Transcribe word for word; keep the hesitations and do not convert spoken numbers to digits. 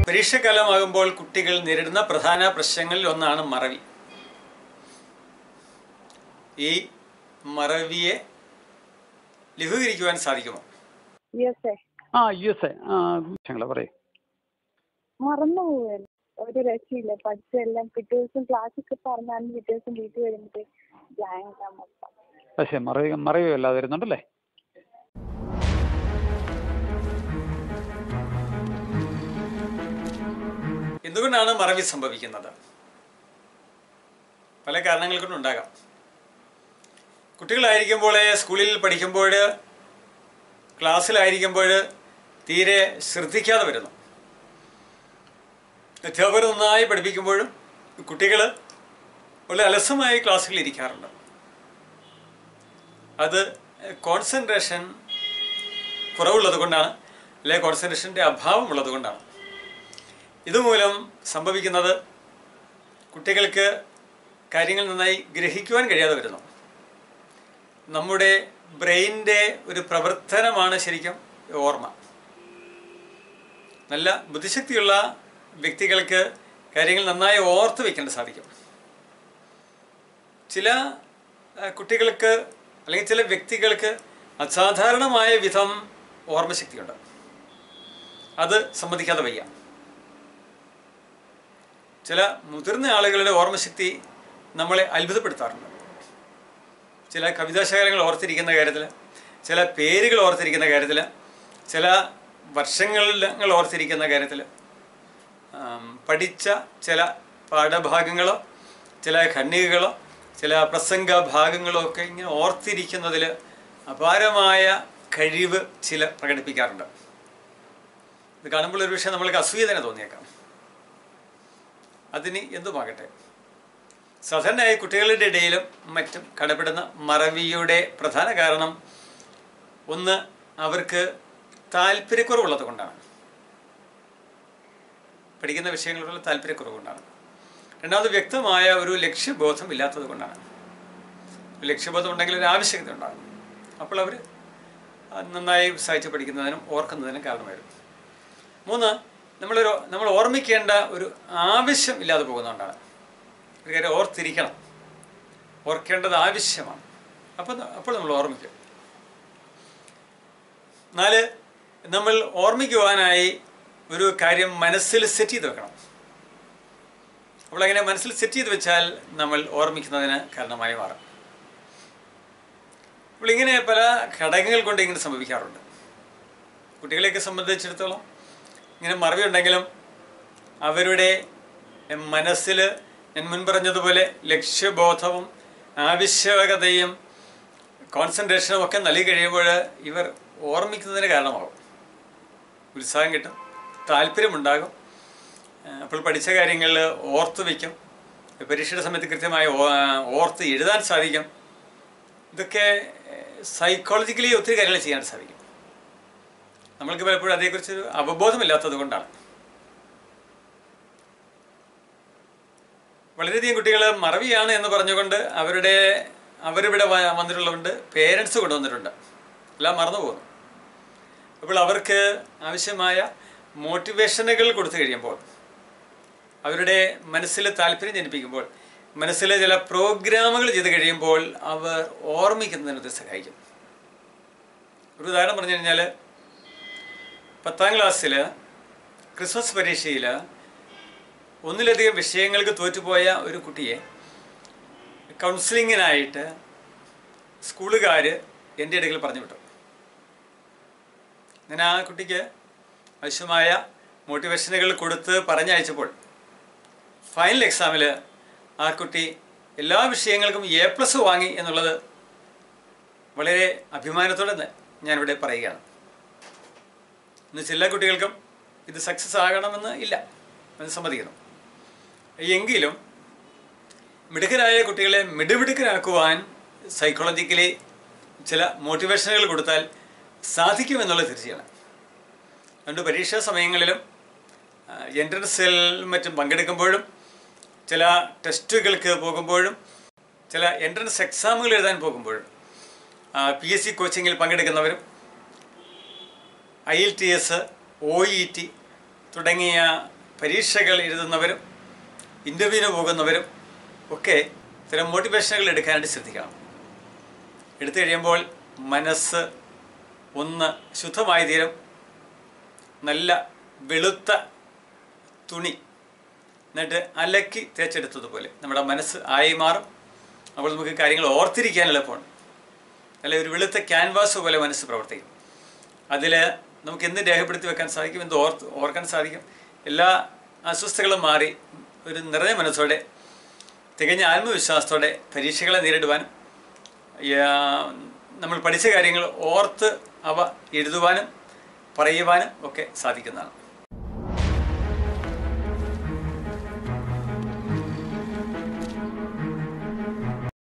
പരീക്ഷാകാലമാകുമ്പോൾ കുട്ടികൾ നേരിടുന്ന പ്രധാന പ്രശ്നങ്ങളിൽ ഒന്നാണ് മറവി. ഈ മറവിയെ ലഘൂകരിക്കുവാൻ സാധിക്കുമോ? ആ യു എസ് എ പറയൂ. മറന്നു പോവുകയല്ലേ, ഒരു രക്ഷയില്ല. പഠിച്ചെല്ലാം പിറ്റേ ദിവസം ക്ലാസ്സിൽ പറഞ്ഞാലും പിറ്റേ ദിവസം വീട്ടിൽ വരുമ്പോഴേ ബ്ലാങ്കാ മൊത്തം. പക്ഷേ മറവി മറവി അല്ലാതെ വരുന്നുണ്ടല്ലേ? എന്തുകൊണ്ടാണ് മറവി സംഭവിക്കുന്നത്? പല കാരണങ്ങൾ കൊണ്ടുണ്ടാകാം. കുട്ടികളായിരിക്കുമ്പോൾ, സ്കൂളിൽ പഠിക്കുമ്പോൾ, ക്ലാസ്സിലായിരിക്കുമ്പോൾ തീരെ ശ്രദ്ധിക്കാതെ വരുന്നു. അധ്യാപകർ നന്നായി പഠിപ്പിക്കുമ്പോഴും കുട്ടികൾ വളരെ അലസമായി ക്ലാസ്സുകളിൽ ഇരിക്കാറുണ്ട്. അത് കോൺസെൻട്രേഷൻ കുറവുള്ളത് കൊണ്ടാണ്, അല്ലെങ്കിൽ കോൺസെൻട്രേഷൻ്റെ അഭാവം ഉള്ളത് കൊണ്ടാണ്. ഇതുമൂലം സംഭവിക്കുന്നത് കുട്ടികൾക്ക് കാര്യങ്ങൾ നന്നായി ഗ്രഹിക്കുവാൻ കഴിയാതെ വരുന്നു. നമ്മുടെ ബ്രെയിനിൻ്റെ ഒരു പ്രവർത്തനമാണ് ശരിക്കും ഓർമ്മ. നല്ല ബുദ്ധിശക്തിയുള്ള വ്യക്തികൾക്ക് കാര്യങ്ങൾ നന്നായി ഓർത്ത് വയ്ക്കാൻ സാധിക്കും. ചില കുട്ടികൾക്ക് അല്ലെങ്കിൽ ചില വ്യക്തികൾക്ക് അസാധാരണമായ വിധം ഓർമ്മശക്തിയുണ്ട്. അത് സമ്മതിക്കാതെ വയ്യ. ചില മുതിർന്ന ആളുകളുടെ ഓർമ്മശക്തി നമ്മളെ അത്ഭുതപ്പെടുത്താറുണ്ട്. ചില കവിതാശകലങ്ങൾ ഓർത്തിരിക്കുന്ന കാര്യത്തിൽ, ചില പേരുകൾ ഓർത്തിരിക്കുന്ന കാര്യത്തിൽ, ചില വർഷങ്ങൾ ഓർത്തിരിക്കുന്ന കാര്യത്തിൽ, പഠിച്ച ചില പാഠഭാഗങ്ങളോ ചില ഖണ്ഡികകളോ ചില പ്രസംഗ ഭാഗങ്ങളോ ഒക്കെ ഇങ്ങനെ ഓർത്തിരിക്കുന്നതിൽ അപാരമായ കഴിവ് ചില പ്രകടിപ്പിക്കാറുണ്ട്. ഇത് കാണുമ്പോൾ ഒരു പക്ഷേ നമ്മൾക്ക് അസൂയ തന്നെ തോന്നിയേക്കാം. അതിന് എന്തുമാകട്ടെ, സാധാരണയായി കുട്ടികളുടെ ഇടയിലും മറ്റും കടപ്പെടുന്ന മറവിയുടെ പ്രധാന കാരണം ഒന്ന് അവർക്ക് താല്പര്യക്കുറവുള്ളത് കൊണ്ടാണ്. പഠിക്കുന്ന വിഷയങ്ങളോടുള്ള താല്പര്യക്കുറവുകൊണ്ടാണ്. രണ്ടാമത് വ്യക്തമായ ഒരു ലക്ഷ്യബോധം ഇല്ലാത്തത് കൊണ്ടാണ്. ലക്ഷ്യബോധം ഉണ്ടെങ്കിൽ ഒരു ആവശ്യകത ഉണ്ടാകും. അപ്പോൾ അവർ നന്നായി ഉത്സാഹിച്ച് പഠിക്കുന്നതിനും ഓർക്കുന്നതിനും കാരണമായിരുന്നു. മൂന്ന്, നമ്മളൊരു നമ്മൾ ഓർമ്മിക്കേണ്ട ഒരു ആവശ്യം ഇല്ലാതെ പോകുന്നതുകൊണ്ടാണ്. ഒരു കാര്യം ഓർത്തിരിക്കണം, ഓർക്കേണ്ടത് ആവശ്യമാണ്. അപ്പോൾ അപ്പോൾ നമ്മൾ ഓർമ്മിക്കും. നാല്, നമ്മൾ ഓർമ്മിക്കുവാനായി ഒരു കാര്യം മനസ്സിൽ സെറ്റ് ചെയ്ത് വെക്കണം. അപ്പോൾ അങ്ങനെ മനസ്സിൽ സെറ്റ് ചെയ്ത് വെച്ചാൽ നമ്മൾ ഓർമ്മിക്കുന്നതിന് കാരണമായി മാറും. അപ്പോൾ ഇങ്ങനെ പല ഘടകങ്ങൾ കൊണ്ട് ഇങ്ങനെ സംഭവിക്കാറുണ്ട്. കുട്ടികളെയൊക്കെ സംബന്ധിച്ചിടത്തോളം ഇങ്ങനെ മറവി ഉണ്ടെങ്കിലും അവരുടെ മനസ്സിൽ ഞാൻ മുൻ പറഞ്ഞതുപോലെ ലക്ഷ്യബോധവും ആവശ്യകതയും കോൺസെൻട്രേഷനും ഒക്കെ നൽകി കഴിയുമ്പോൾ ഇവർ ഓർമ്മിക്കുന്നതിന് കാരണമാകും. ഉത്സാഹം കിട്ടും, താല്പര്യമുണ്ടാകും. അപ്പോൾ പഠിച്ച കാര്യങ്ങൾ ഓർത്ത് വയ്ക്കും. പരീക്ഷയുടെ സമയത്ത് കൃത്യമായി ഓർത്ത് എഴുതാൻ സാധിക്കും. ഇതൊക്കെ സൈക്കോളജിക്കലി ഒത്തിരി കാര്യങ്ങൾ ചെയ്യാൻ സാധിക്കും. നമ്മൾക്ക് പലപ്പോഴും അതേക്കുറിച്ചൊരു അവബോധമില്ലാത്തത് കൊണ്ടാണ്. വളരെയധികം കുട്ടികൾ മറവിയാണ് എന്ന് പറഞ്ഞുകൊണ്ട് അവരുടെ അവരിവിടെ വന്നിട്ടുള്ളതുകൊണ്ട് പേരൻസ് കൊണ്ടുവന്നിട്ടുണ്ട്. എല്ലാം മറന്നു പോകുന്നു. അപ്പോൾ അവർക്ക് ആവശ്യമായ മോട്ടിവേഷനുകൾ കൊടുത്തു കഴിയുമ്പോൾ, അവരുടെ മനസ്സിൽ താല്പര്യം ജനിപ്പിക്കുമ്പോൾ, മനസ്സിലെ ചില പ്രോഗ്രാമുകൾ ചെയ്ത് കഴിയുമ്പോൾ അവർ ഓർമ്മിക്കുന്നതിനത് സഹായിക്കും. ഒരു ഉദാഹരണം പറഞ്ഞു കഴിഞ്ഞാൽ, പത്താം ക്ലാസ്സിൽ ക്രിസ്മസ് പരീക്ഷയിൽ ഒന്നിലധികം വിഷയങ്ങൾക്ക് തോറ്റുപോയ ഒരു കുട്ടിയെ കൗൺസിലിങ്ങിനായിട്ട് സ്കൂളുകാർ എൻ്റെ അടുക്കൽ പറഞ്ഞു വിട്ടു. ഞാൻ ആ കുട്ടിക്ക് ആവശ്യമായ മോട്ടിവേഷനുകൾ കൊടുത്ത് പറഞ്ഞയച്ചപ്പോൾ ഫൈനൽ എക്സാമിൽ ആ കുട്ടി എല്ലാ വിഷയങ്ങൾക്കും എ പ്ലസ് വാങ്ങി എന്നുള്ളത് വളരെ അഭിമാനത്തോടെ ഞാനിവിടെ പറയുകയാണ്. ഇന്ന് ചില കുട്ടികൾക്കും ഇത് സക്സസ് ആകണമെന്ന് ഇല്ല എന്ന് സമ്മതിക്കുന്നു. എങ്കിലും മിടുക്കരായ കുട്ടികളെ മിടുമിടുക്കരാക്കുവാൻ സൈക്കോളജിക്കലി ചില മോട്ടിവേഷനുകൾ കൊടുത്താൽ സാധിക്കുമെന്നുള്ളത് തീർച്ചയാണ്. അതുകൊണ്ട് പരീക്ഷാ സമയങ്ങളിലും എൻട്രൻസിൽ മറ്റും പങ്കെടുക്കുമ്പോഴും ചില ടെസ്റ്റുകൾക്ക് പോകുമ്പോഴും ചില എൻട്രൻസ് എക്സാമുകൾ എഴുതാൻ പോകുമ്പോഴും പി എസ് സി കോച്ചിങ്ങിൽ പങ്കെടുക്കുന്നവരും I L T S, O E T തുടങ്ങിയ പരീക്ഷകൾ എഴുതുന്നവരും ഇൻ്റർവ്യൂവിന് പോകുന്നവരും ഒക്കെ ഇത്തരം മോട്ടിവേഷനുകൾ എടുക്കാനായിട്ട് ശ്രദ്ധിക്കണം. എടുത്തു കഴിയുമ്പോൾ മനസ്സ് ഒന്ന് ശുദ്ധമായി തീരും. നല്ല വെളുത്ത തുണി എന്നിട്ട് അലക്കി തേച്ചെടുത്തതുപോലെ നമ്മുടെ മനസ്സ് ആയി മാറും. അപ്പോൾ നമുക്ക് കാര്യങ്ങൾ ഓർത്തിരിക്കാൻ എളുപ്പമാണ്. അല്ല, ഒരു വെളുത്ത ക്യാൻവാസ് പോലെ മനസ്സ് പ്രവർത്തിക്കും. അതിൽ നമുക്ക് എന്ത് രേഖപ്പെടുത്തി വെക്കാൻ സാധിക്കും, എന്ത് ഓർത്ത് ഓർക്കാൻ സാധിക്കും. എല്ലാ അസ്വസ്ഥതകളും മാറി ഒരു നിറഞ്ഞ മനസ്സോടെ തികഞ്ഞ ആത്മവിശ്വാസത്തോടെ പരീക്ഷകളെ നേരിടുവാനും നമ്മൾ പഠിച്ച കാര്യങ്ങൾ ഓർത്ത് അവ എഴുതുവാനും പറയുവാനും ഒക്കെ സാധിക്കുന്നതാണ്.